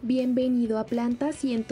Bienvenido a planta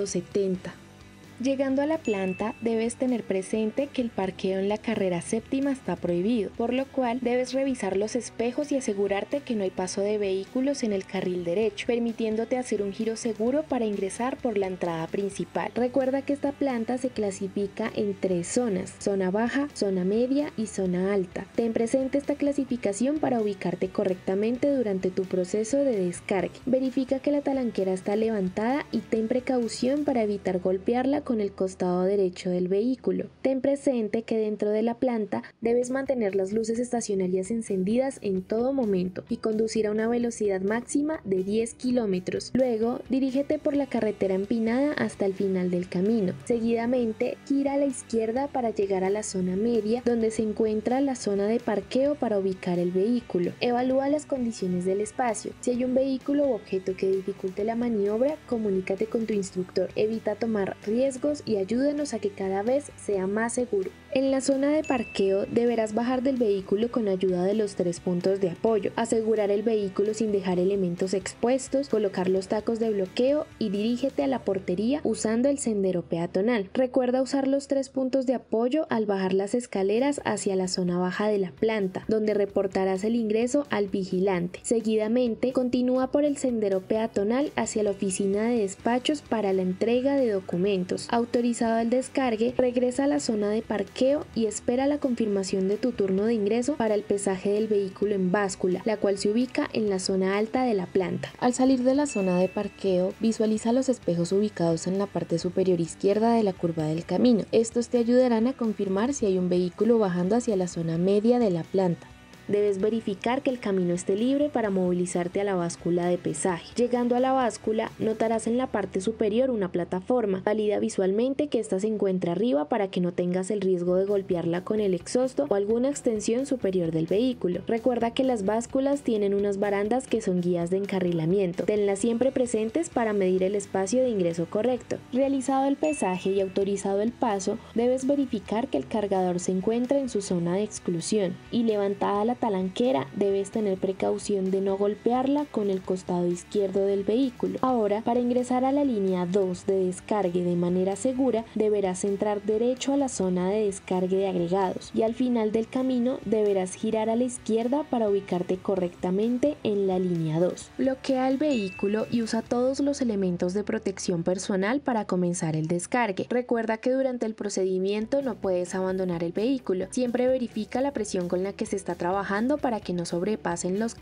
170. Llegando a la planta, debes tener presente que el parqueo en la carrera séptima está prohibido, por lo cual debes revisar los espejos y asegurarte que no hay paso de vehículos en el carril derecho, permitiéndote hacer un giro seguro para ingresar por la entrada principal. Recuerda que esta planta se clasifica en 3 zonas: zona baja, zona media y zona alta. Ten presente esta clasificación para ubicarte correctamente durante tu proceso de descargue. Verifica que la talanquera está levantada y ten precaución para evitar golpearla con el costado derecho del vehículo. Ten presente que dentro de la planta debes mantener las luces estacionarias encendidas en todo momento y conducir a una velocidad máxima de 10 kilómetros. Luego, dirígete por la carretera empinada hasta el final del camino. Seguidamente, gira a la izquierda para llegar a la zona media, donde se encuentra la zona de parqueo para ubicar el vehículo. Evalúa las condiciones del espacio. Si hay un vehículo u objeto que dificulte la maniobra, comunícate con tu instructor. Evita tomar riesgos y ayúdanos a que cada vez sea más seguro. En la zona de parqueo deberás bajar del vehículo con ayuda de los 3 puntos de apoyo, asegurar el vehículo sin dejar elementos expuestos, colocar los tacos de bloqueo y dirígete a la portería usando el sendero peatonal. Recuerda usar los 3 puntos de apoyo al bajar las escaleras hacia la zona baja de la planta, donde reportarás el ingreso al vigilante. Seguidamente, continúa por el sendero peatonal hacia la oficina de despachos para la entrega de documentos. Autorizado el descargue, regresa a la zona de parqueo y espera la confirmación de tu turno de ingreso para el pesaje del vehículo en báscula, la cual se ubica en la zona alta de la planta. Al salir de la zona de parqueo, visualiza los espejos ubicados en la parte superior izquierda de la curva del camino. Estos te ayudarán a confirmar si hay un vehículo bajando hacia la zona media de la planta. Debes verificar que el camino esté libre para movilizarte a la báscula de pesaje. Llegando a la báscula, notarás en la parte superior una plataforma. Valida visualmente que ésta se encuentra arriba para que no tengas el riesgo de golpearla con el exhausto o alguna extensión superior del vehículo. Recuerda que las básculas tienen unas barandas que son guías de encarrilamiento. Tenlas siempre presentes para medir el espacio de ingreso correcto. Realizado el pesaje y autorizado el paso, debes verificar que el cargador se encuentra en su zona de exclusión y levantada la talanquera, debes tener precaución de no golpearla con el costado izquierdo del vehículo. Ahora, para ingresar a la línea 2 de descargue de manera segura, deberás entrar derecho a la zona de descargue de agregados y al final del camino deberás girar a la izquierda para ubicarte correctamente en la línea 2. Bloquea el vehículo y usa todos los elementos de protección personal para comenzar el descargue. Recuerda que durante el procedimiento no puedes abandonar el vehículo. Siempre verifica la presión con la que se está trabajando para que no sobrepasen los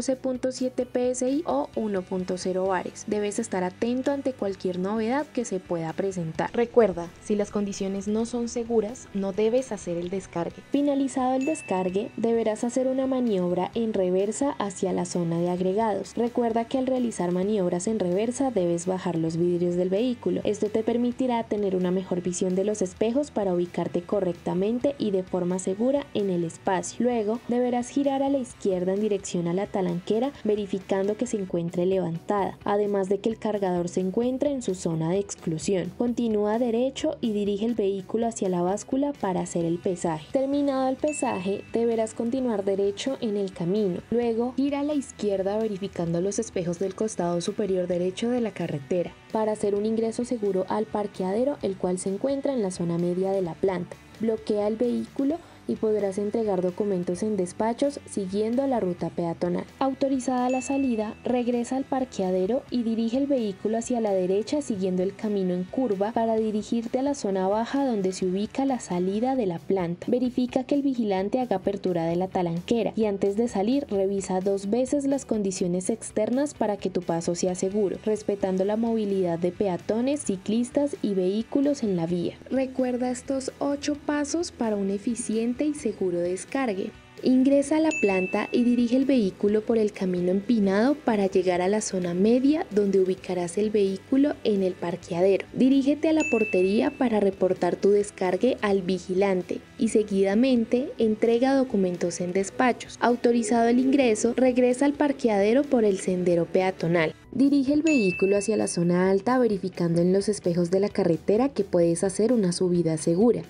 14.7 psi o 1.0 bares. Debes estar atento ante cualquier novedad que se pueda presentar. Recuerda, si las condiciones no son seguras, no debes hacer el descargue. Finalizado el descargue, deberás hacer una maniobra en reversa hacia la zona de agregados. Recuerda que al realizar maniobras en reversa debes bajar los vidrios del vehículo. Esto te permitirá tener una mejor visión de los espejos para ubicarte correctamente y de forma segura en el espacio. Luego, deberás girar a la izquierda en dirección a la talanquera, verificando que se encuentre levantada, además de que el cargador se encuentre en su zona de exclusión. Continúa derecho y dirige el vehículo hacia la báscula para hacer el pesaje. Terminado el pesaje, deberás continuar derecho en el camino. Luego, gira a la izquierda verificando los espejos del costado superior derecho de la carretera, para hacer un ingreso seguro al parqueadero, el cual se encuentra en la zona media de la planta. Bloquea el vehículo y podrás entregar documentos en despachos siguiendo la ruta peatonal. Autorizada la salida, regresa al parqueadero y dirige el vehículo hacia la derecha siguiendo el camino en curva para dirigirte a la zona baja donde se ubica la salida de la planta. Verifica que el vigilante haga apertura de la talanquera y antes de salir revisa 2 veces las condiciones externas para que tu paso sea seguro, respetando la movilidad de peatones, ciclistas y vehículos en la vía. Recuerda estos 8 pasos para un eficiente y seguro descargue. Ingresa a la planta y dirige el vehículo por el camino empinado para llegar a la zona media donde ubicarás el vehículo en el parqueadero. Dirígete a la portería para reportar tu descargue al vigilante y seguidamente entrega documentos en despachos. Autorizado el ingreso, regresa al parqueadero por el sendero peatonal. Dirige el vehículo hacia la zona alta verificando en los espejos de la carretera que puedes hacer una subida segura.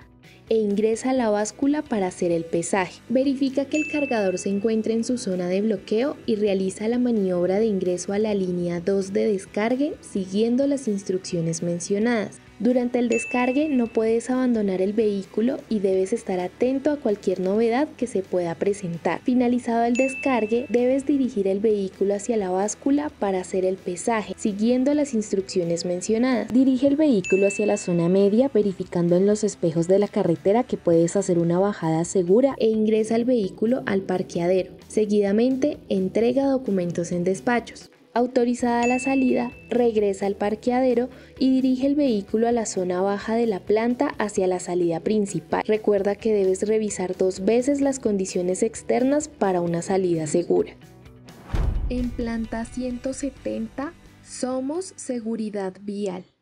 e ingresa a la báscula para hacer el pesaje. Verifica que el cargador se encuentre en su zona de bloqueo y realiza la maniobra de ingreso a la línea 2 de descargue siguiendo las instrucciones mencionadas. Durante el descargue no puedes abandonar el vehículo y debes estar atento a cualquier novedad que se pueda presentar. Finalizado el descargue, debes dirigir el vehículo hacia la báscula para hacer el pesaje, siguiendo las instrucciones mencionadas. Dirige el vehículo hacia la zona media, verificando en los espejos de la carretera que puedes hacer una bajada segura e ingresa el vehículo al parqueadero. Seguidamente, entrega documentos en despachos. Autorizada la salida, regresa al parqueadero y dirige el vehículo a la zona baja de la planta hacia la salida principal. Recuerda que debes revisar 2 veces las condiciones externas para una salida segura. En planta 170 somos Seguridad Vial.